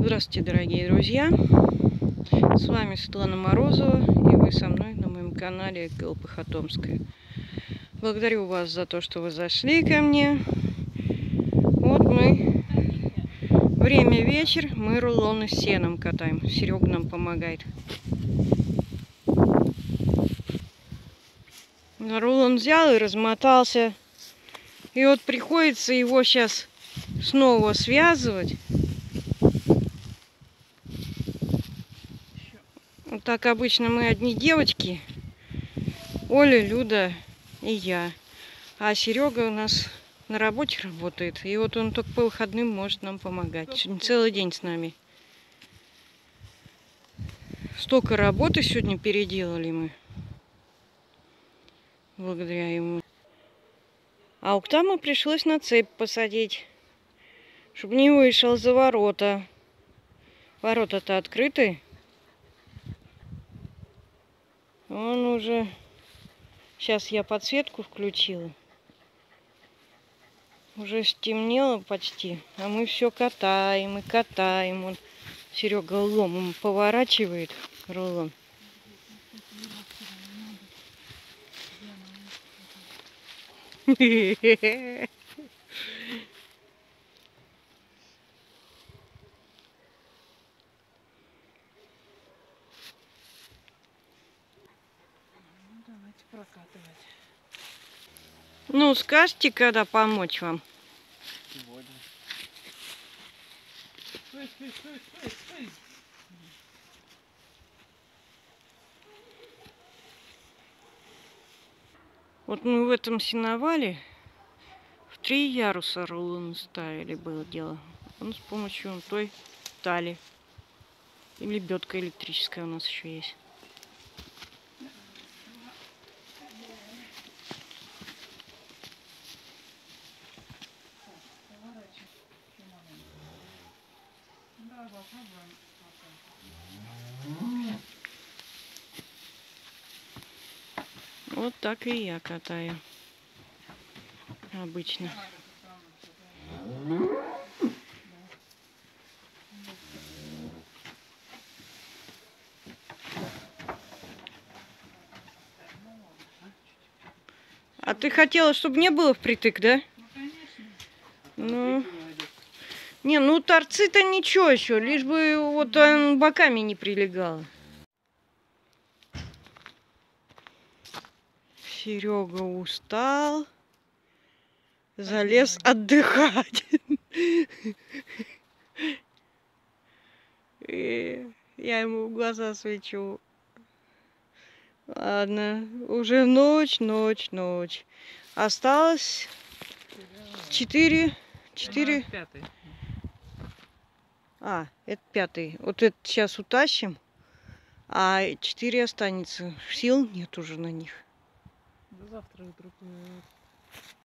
Здравствуйте, дорогие друзья! С вами Светлана Морозова, и вы со мной на моем канале Колпахотомская. Благодарю вас за то, что вы зашли ко мне. Вот мы. Время вечер, мы рулоны с сеном катаем. Серега нам помогает. Рулон взял и размотался. И вот приходится его сейчас снова связывать. Вот так обычно мы одни девочки. Оля, Люда и я. А Серега у нас на работе работает. И вот он только по выходным может нам помогать. Сегодня целый день с нами. Столько работы сегодня переделали мы. Благодаря ему. А Уктаму пришлось на цепь посадить, чтобы не вышел за ворота. Ворота-то открыты. Он уже... Сейчас я подсветку включила. Уже стемнело почти, а мы все катаем и катаем. Он, Серега ломом поворачивает рулон. Ну, скажите, когда помочь вам. Сегодня. Стой. Вот мы в этом сеновале в 3 яруса рулон ставили, было дело. Он с помощью той тали. И лебедка электрическая у нас еще есть. Вот так и я катаю. Обычно. А ты хотела, чтобы не было впритык, да? Ну, конечно. Ну, не, ну торцы-то ничего еще, лишь бы вот он боками не прилегал. Серега устал, залез отдыхать. И я ему в глаза свечу. Ладно, уже ночь. Осталось 4. Пятый. А, это 5. Вот это сейчас утащим, а 4 останется. Сил нет уже на них. До завтра вдруг